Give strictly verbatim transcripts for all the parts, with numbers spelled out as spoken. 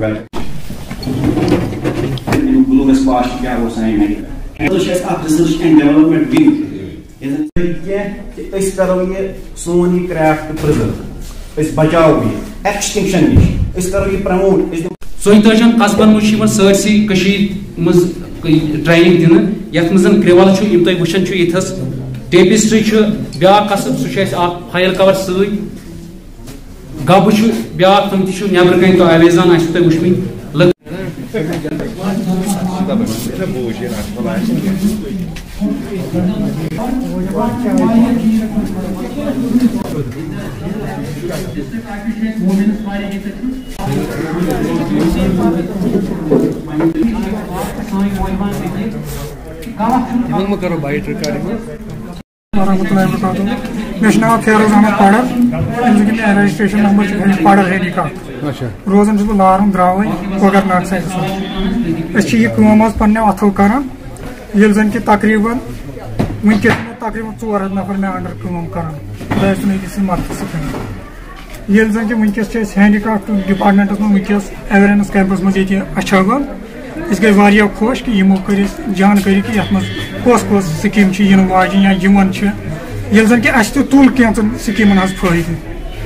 Globus cost kya wo sai nahi. So she has a research and development wing. Is karo ye soni craft preserve. Is bachao bhi extinction nish. Is karo ye promote. So intajan qasban mushiman sarsi kashir muz training din yatmazan krewal chu imtay wushan chu ithas tapestry chu bya qasab su shes a file cover sui gabu chu bya tumti chu never kain to avezan ashtay wushmi Imam karo bite recording. warahmatullahi wabarakatuh. Mein naam Feroz Ahmed Padar. Inki registration number है Padar है निका. अच्छा. रोज़न जो alarm द्रावई कोगर नाक से. अच्छी ये कुमार पन्ने अथो करा. ये जन के तकरीबन मुझे तकरीबन चौर नफर में अंडर कुमार करा. वैसे नहीं किसी मत सकते. ये जन के मुझे से हैंडीक्राफ्ट डिपार्टमेंट में मुझे अवेयरनेस कैंपस में ये अच्छा गो. इस गई वारिया खुश कि यमो करी जानकारी कि यथ मज कोस कोस स्कीम इन वाजन या यमन ये जन कि अस तुल कैंचन स्कीमन हज फायदे.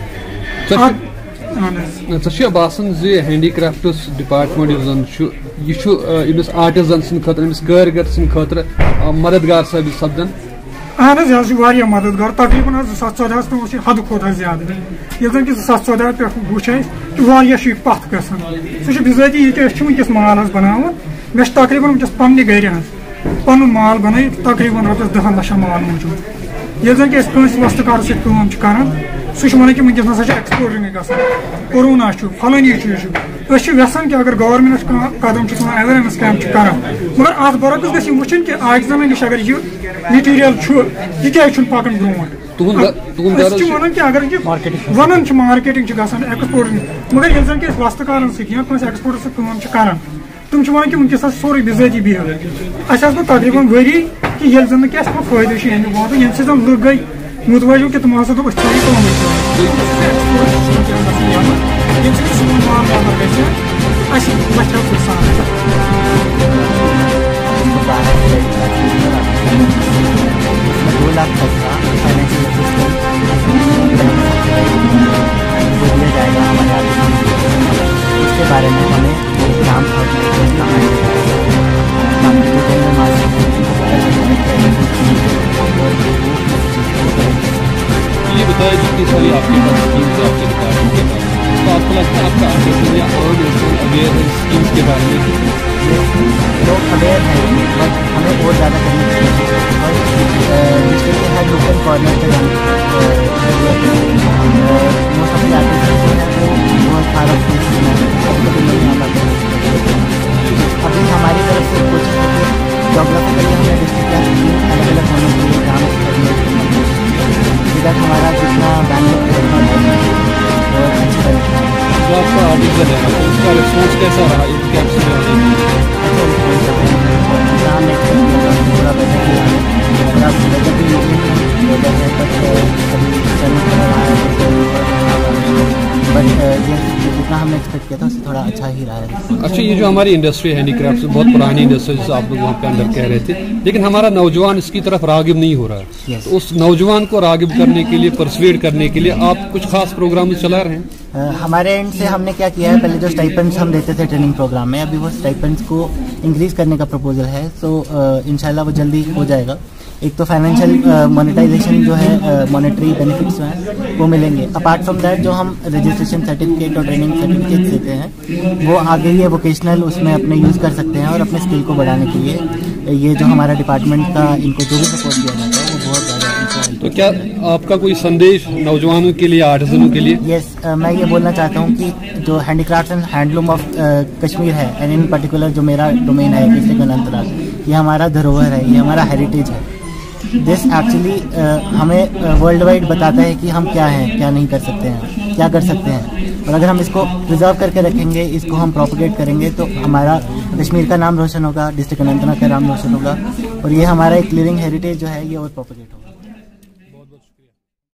चे बासान हैंडीक्राफ्टस डिपार्टमेंट यह अमिस आर्टिजन सद खतर अमिस कारीगर सद खतर मददगार साबित सपदन. अहन यह मददगार तकरीबन सात चौदह पे हद खुद ज्यादा ये जन कि सात चौदह पे वो कि पथ ग सह बिजाती ये वस माल बनान मे तकरीबन वस पन्ने गर पन माल बन तकरीबन रपस दहन लक्षन माल मौजूद ये जन कि वस्तकार सम कर सह वन कि वनस ना एक्सपोर्टिंग ग कोरोना फलानी चीज यसान कि अगर गवर्नमेंट कदम अवेयरनेस कैंप कर मगर अत बरक्स गि वुचन कि आक्जन नश अगर यह मटीरियल यह क्या पकन ब्रो वन कि अगर यह वन मार्केटिंग एक्सपोर्टिंग मगर ये जन कि वस्तकार एक्सपोर्ट कर तुम वन कि वनस सोरे बिजाती बिह अस तकरीबन वरी कि ये जन कि फायदे वात ये जन लुक गई मुतवजो कि तुम हसा दोप दो लाख तक का फाइनेंशियल असिस्टेंस दिया जाएगा हमारे उसके बारे में हमें काम ये बताया जितनी सारी आपके पास स्कीम्स आपके डिपार्टमेंट के पास तो आपको लगता है आपका आर्टिजन या और अवेयर स्कीम्स के बारे में लोग अवेयर हैं बट हमें और ज़्यादा करनी चाहिए और डिस्ट्रिक्ट के हर लोकल कॉर्नर पर मोस्ट ऑफ द आर्टिस्ट जो है वो बहुत सारा कभी नहीं आ पाते. अभी हमारी तरफ से कोशिश करके जोग्राफिकली हमें डिस्ट्रिक्ट का अलग अलग होने के लिए काम करने इधर हमारा जितना बैंगलोर और अच्छी तरीके से जो आपका आर्टिजन है उसका रिस्पॉन्स कैसा रहा इस कैंप से थोड़ा बेहतर किया है थोड़ा बेहतर भी बेहतर है बट अभी चल रहा है बट जितना हमने एक्सपेक्ट किया था उससे थोड़ा अच्छा ही रहा है. अच्छा ये जो हमारी इंडस्ट्री हैंडीक्राफ्ट बहुत पुरानी इंडस्ट्री जैसे आप लोग वहाँ पे अंदर कह रहे थे लेकिन हमारा नौजवान इसकी तरफ रागिब नहीं हो रहा है. yes. तो उस नौजवान को रागिब करने के लिए परसुएड करने के लिए आप कुछ खास प्रोग्राम चला रहे हैं? uh, हमारे एंड से हमने क्या किया है पहले जो स्टाइपेंड्स हम देते थे ट्रेनिंग प्रोग्राम में अभी वो स्टाइपेंड्स को इंक्रीज करने का प्रपोजल है. सो so, इंशाल्लाह वो जल्दी हो जाएगा. एक तो फाइनेंशियल मोनेटाइजेशन जो है मॉनेटरी बेनिफिट्स जो हैं वो मिलेंगे. अपार्ट फ्रॉम दैट जो हम रजिस्ट्रेशन सर्टिफिकेट और ट्रेनिंग सर्टिफिकेट देते हैं वो आगे ये वोकेशनल उसमें अपने यूज़ कर सकते हैं और अपने स्किल को बढ़ाने के लिए ये जो हमारा डिपार्टमेंट का इनको जो भी सपोर्ट दिया जाता है वो बहुत ज़्यादा. तो क्या आपका कोई संदेश नौजवानों के लिए आर्टिजनों के लिए? यस yes, uh, मैं ये बोलना चाहता हूँ कि जो handicraft and handloom of Kashmir है एंड इन पर्टिकुलर जो मेरा डोमेन है डिस्ट्रिक्ट अनंतनाग ये हमारा धरोहर है ये हमारा हेरिटेज है. दिस एक्चुअली हमें वर्ल्ड वाइड बताता है कि हम क्या हैं क्या नहीं कर सकते हैं क्या कर सकते हैं और अगर हम इसको प्रिजर्व करके रखेंगे इसको हम प्रोपोगेट करेंगे तो हमारा कश्मीर का नाम रोशन होगा डिस्ट्रिक्ट अनंतनाग का नाम रोशन होगा और ये हमारा एक लिविंग हेरिटेज जो है ये और प्रोपोगेट होगा.